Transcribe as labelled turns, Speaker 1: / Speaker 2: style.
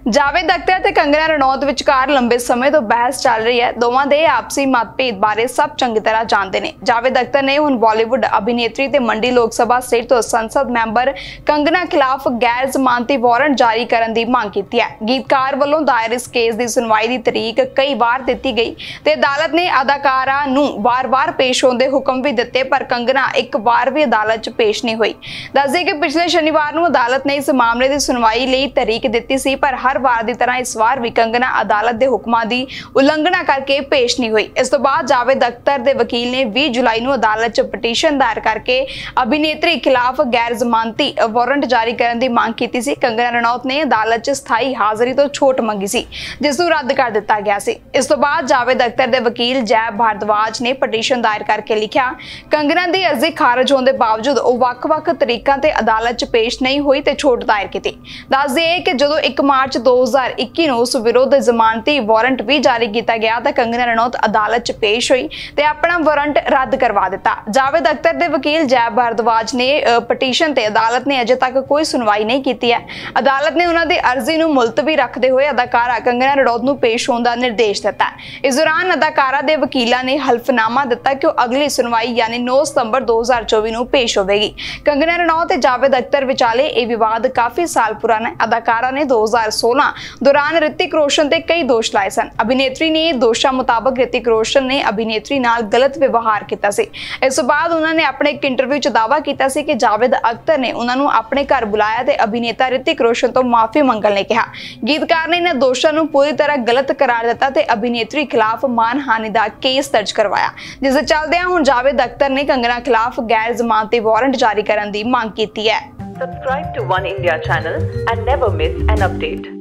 Speaker 1: जावेद अख्तर ते कंगना रनौत विचकार लंबे समय तो बहस चल रही है। दोवां दे आपसी मतभेद बारे सब चंगी तरह जानते ने। जावेद अख्तर ने हुण बॉलीवुड अभिनेत्री ते मंडी लोक सभा सीट तो संसद मैंबर कंगना खिलाफ गैर जमानती वारंट जारी करन दी मांग कीती है। गीतकार वालों दायर इस केस की सुनवाई की तरीक कई बार दिती गई ते अदालत ने अदाकारा नूं वार-वार पेश होने दे हुक्म भी दिते, पर कंगना एक बार भी अदालत च पेश नहीं हुई। दस दें कि पिछले शनिवार नूं अदालत ने इस मामले की सुनवाई लई तरीक दिती सी, पर हर बार की तरह इस बार भी कंगना अदालत के हुक्मां की उलंघना करके पेश नहीं हुई। इस तो बाद जावेद अख्तर के वकील ने 20 जुलाई को अदालत च पटीशन दायर करके अभिनेत्री खिलाफ गैर जमानती वारंट जारी करने की मांग की सी। कंगना रनौत ने अदालत च स्थाई हाजिरी तो छूट मंगी सी, जिसनूं रद्द कर दिता गया सी। इस तो बाद जावेद अख्तर के वकील जय भारद्वाज ने पटीशन दायर करके लिखा, कंगना की अर्जी खारिज होने के बावजूद वह वख-वख तरीकों से अदालत च पेश नहीं हुई तो छूट दायर की। दस दिए कि जो 1 मार्च 2021 ਨੂੰ ਉਸ ਵਿਰੁੱਧ ਜ਼ਮਾਨਤੀ ਵਾਰੰਟ ਵੀ ਜਾਰੀ ਕੀਤਾ ਗਿਆ ਤਾਂ ਕੰਗਨਾ ਰਣੌਤ ਅਦਾਲਤ 'ਚ ਪੇਸ਼ ਹੋਈ ਤੇ ਆਪਣਾ ਵਾਰੰਟ ਰੱਦ ਕਰਵਾ ਦਿੱਤਾ। ਜਾਵੇਦ ਅਖਤਰ ਦੇ ਵਕੀਲ ਜੈ ਭਾਰਦਵਾਜ ਨੇ ਪਟੀਸ਼ਨ ਤੇ ਅਦਾਲਤ ਨੇ ਅਜੇ ਤੱਕ ਕੋਈ ਸੁਣਵਾਈ ਨਹੀਂ ਕੀਤੀ ਹੈ। ਅਦਾਲਤ ਨੇ ਉਹਨਾਂ ਦੀ ਅਰਜ਼ੀ ਨੂੰ ਮੁਲਤਵੀ ਰੱਖਦੇ ਹੋਏ ਅਦਾਕਾਰਾ ਕੰਗਨਾ ਰਣੌਤ ਨੂੰ ਪੇਸ਼ ਹੋਣ ਦਾ ਨਿਰਦੇਸ਼ ਦਿੱਤਾ। ਇਸ ਦੌਰਾਨ ਅਦਾਕਾਰਾ ਦੇ ਵਕੀਲਾਂ ਨੇ ਹਲਫਨਾਮਾ ਦਿੱਤਾ ਕਿ ਉਹ ਅਗਲੀ ਸੁਣਵਾਈ ਯਾਨੀ 9 ਸਤੰਬਰ 2024 ਨੂੰ ਪੇਸ਼ ਹੋਵੇਗੀ। ਕੰਗਨਾ ਰਣੌਤ ਤੇ ਜਾਵੇਦ ਅਖਤਰ ਵਿਚਾਲੇ ਇਹ ਵਿਵਾਦ ਕਾਫੀ ਸਾਲ ਪੁਰਾਣਾ ਹੈ। ਅਦਾਕਾਰਾ ਨੇ 2016 दौरान ऋतिक रोशन ते कई दोष लाए सन। अभिनेत्री ने दोषां मुताबक ऋतिक रोशन ने अभिनेत्री नाल गलत व्यवहार किया सी। इस बाद उन्होंने अपने एक इंटरव्यू च दावा किया सी कि जावेद अख्तर ने उन्होंने अपने घर बुलाया ते अभिनेता ऋतिक रोशन तो माफी मंगण ने कहा। गीतकार ने इन्हां दोषां नूं पूरी तरह गलत करार दिता ते अभिनेत्री खिलाफ मानहानि दा केस दर्ज करवाया, जिस दे चलदे हुण जावेद अख्तर ने कंगना खिलाफ गैर जमानती वारंट जारी करने की मांग की है।
Speaker 2: Subscribe to One India channel and never miss an update.